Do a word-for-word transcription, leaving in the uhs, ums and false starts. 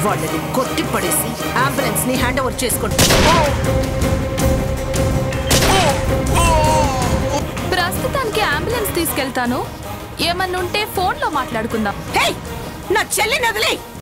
వాళ్ళని కొట్టి పడేసి అంబులెన్స్ ని హ్యాండ్ ఓవర్ చేసుకుంటా. ప్రస్తుతానికి అంబులెన్స్ తీసుకెళ్తాను. ఏమన్నుంటే ఫోన్ లో మాట్లాడుకుందాం. నా చెల్లిని వదిలే.